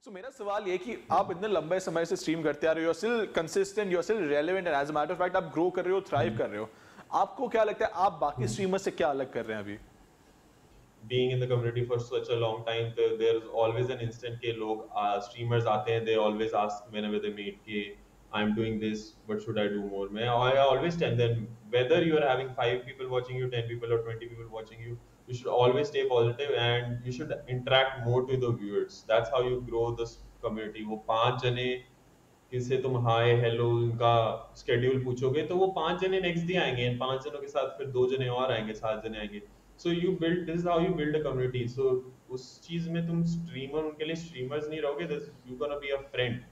So, मेरा सवाल ये कि आप इतने लंबे समय से स्ट्रीम करते आ रहे हो, you're still consistent, you're still relevant, and as a matter of fact आप ग्रो कर रहे हो, थ्राइव कर रहे हो. आपको क्या लगता है आप बाकी स्ट्रीमर्स से क्या अलग कर रहे हैं अभी? Being in the community for such a long time, there's always an instant के लोग streamers आते हैं, they always ask whenever they meet कि I'm doing this, what should I do more? I always tell them whether you are having 5 people watching you, 10 people or 20 people watching you, you should always stay positive and you should interact more to the viewers. That's how you grow this community. वो 5 जने किससे तुम hi hello उनका schedule पूछोगे तो वो 5 जने next day आएंगे, 5 जनों के साथ फिर 2 जने और आएंगे, 7 जने आएंगे. So you build, this is how you build a community. So उस चीज में तुम स्ट्रीमर उनके लिए स्ट्रीमर्स नहीं रहोगे, this you gonna be a friend.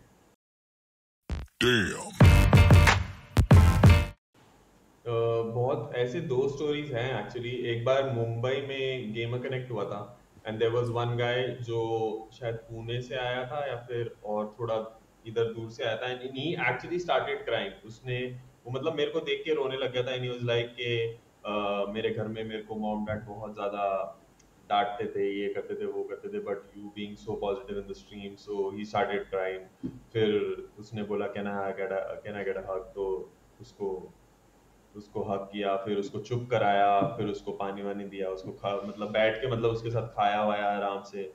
बहुत ऐसे दो स्टोरीज हैं एक्चुअली. एक बार मुंबई में गेमर कनेक्ट हुआ था and there was one guy जो शायद पुणे से आया था या फिर और थोड़ा इधर दूर से आया था and he actually started crime. उसने वो मतलब मेरे को देख के रोने लग गया था एंड ही वाज लाइक के मेरे घर में मेरे को मॉम डैड बहुत ज्यादा डांटते थे, ये करते थे वो करते थे, but you being so positive in the stream, so he started crime. फिर उसने बोला कैन आई गेट अ हग, तो उसको उसको हक किया, फिर उसको चुप कराया, फिर उसको पानी वानी दिया, उसको मतलब बैठ के मतलब उसके साथ खाया वाया आराम से.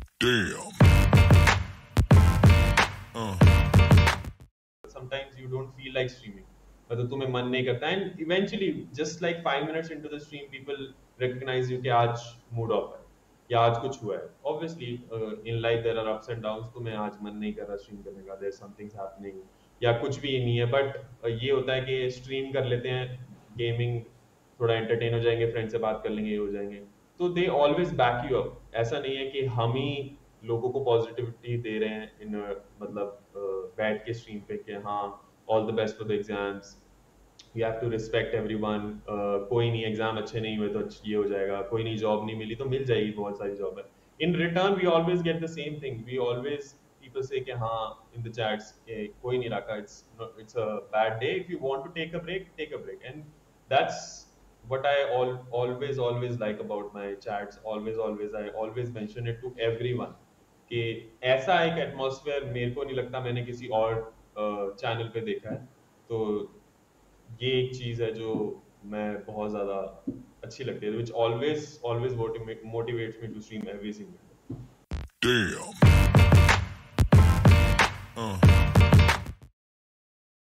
Sometimes you don't feel like streaming, मतलब तुम्हें मन नहीं करता and eventually just like 5 minutes into the stream people recognize you कि आज mood off है या आज कुछ हुआ है. Obviously in life there are ups and downs. तुम्हें आज मन नहीं कर रहा स्ट्रीम करने का, there's something happening या कुछ भी नहीं है, बट ये होता है कि स्ट्रीम कर लेते हैं, गेमिंग थोड़ा एंटरटेन हो जाएंगे, फ्रेंड से बात कर लेंगे, ये हो जाएंगे. तो they always back you up. ऐसा नहीं है कि हम ही लोगों को पॉजिटिविटी दे रहे हैं इन मतलब बैठ के स्ट्रीम पे कि हाँ all the best for the exams, you have to respect everyone. कोई नहीं, एग्जाम अच्छे नहीं हुए तो ये हो जाएगा, कोई नहीं जॉब नहीं मिली तो मिल जाएगी, बहुत सारी जॉब है. In return we always get the same thing. We always people say कि हाँ in the chats कि कोई नहीं रखा, it's a bad day, if you want to take a break, take a break. And that's what I always like about my chats. I always mention it to everyone कि ऐसा एक atmosphere मेरे को नहीं लगता मैंने किसी और चैनल पे देखा है. तो ये एक चीज है जो मैं बहुत ज्यादा अच्छी लगती है, which always motivates me to stream every single day. Damn.